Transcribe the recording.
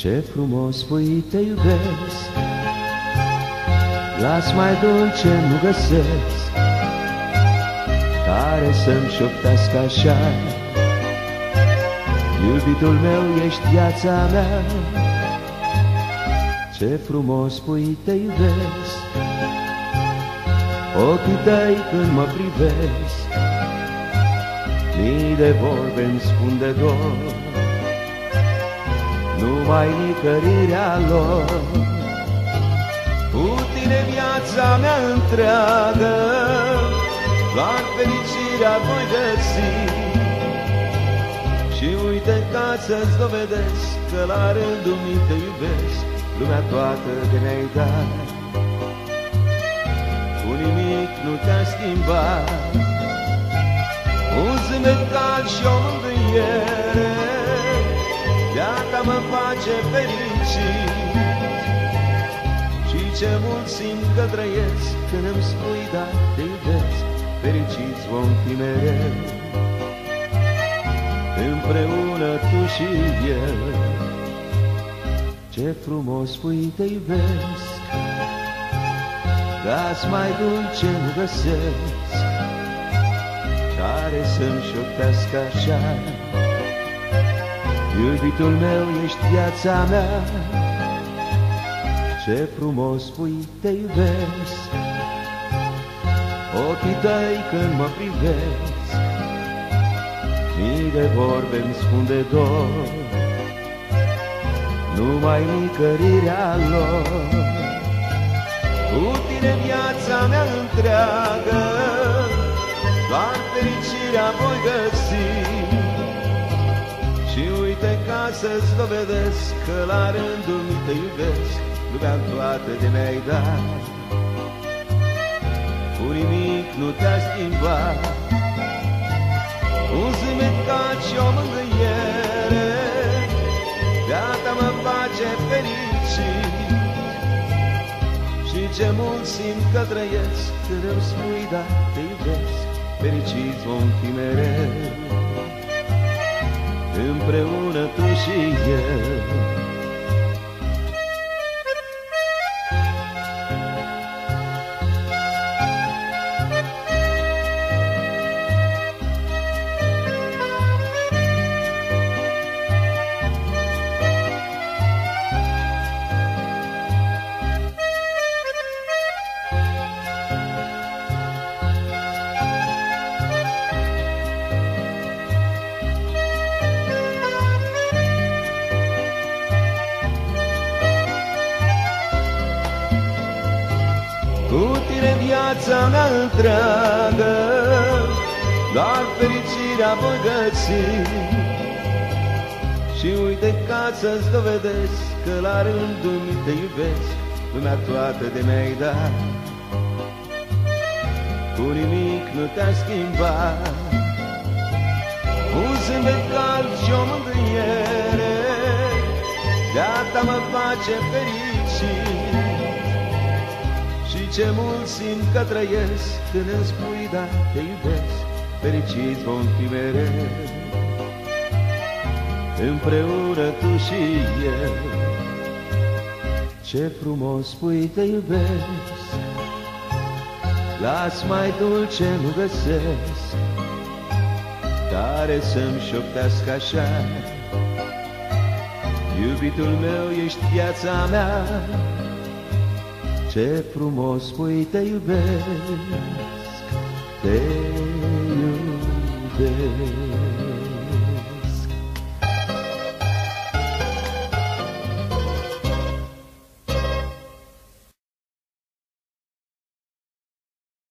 Ce frumos spui te iubesc, las mai dulce nu găsesc care să-mi șoptească așa. Iubitul meu, ești viața mea. Ce frumos spui te iubesc, ochii tăi când mă privesc, mii de vorbe-mi spun de dor, numai nicărirea lor. Cu tine viața mea întreagă, doar fericirea voi găsi. Și uite ca să-ți dovedesc că la rândul meu te iubesc, lumea toată de ne-ai dat. Cu nimic nu te-a schimbat, un zâmbet cald și o mângâiere, de-a mă face fericit. Și ce mult simt că trăiesc când îmi spui da, te iubesc, fericiți vom fi mereu, împreună tu și eu. Ce frumos spui te iubesc, glas mai dulce nu găsesc care să-mi șoptească așa. Iubitul meu, ești viața mea. Ce frumos spui te iubesc, ochii tăi când mă privesc, mii de vorbe-mi spun de dor, numai nicărirea lor. Cu tine viața mea întreagă, doar fericirea voi găsi. Și uite ca să-ți dovedesc că la rândul meu te iubesc, lumea toată de mi-ai dat. Cu nimic nu te-a schimbat, un zâmbet cald și o mângâiere, de-a mă face fericit. Și ce mult simt că trăiesc când îmi spui da, te iubesc, fericiți vom fi mereu, împreună tu și eu. Cu tine viața mea întreagă, doar fericirea voi găsi. Și uite ca să-ți dovedesc că la rândul meu te iubesc, lumea toată de mi-ai dat. Cu nimic nu te-a schimbat, un zâmbet cald și o mângâiere, de-a mă face fericit. Și ce mult simt că trăiesc când îmi spui da, te iubesc, fericiți vom fi mereu, împreună tu și eu. Ce frumos spui te iubesc, glas mai dulce nu găsesc care să-mi șoptească așa. Iubitul meu, ești viața mea. Ce frumos spui te iubesc, te iubesc.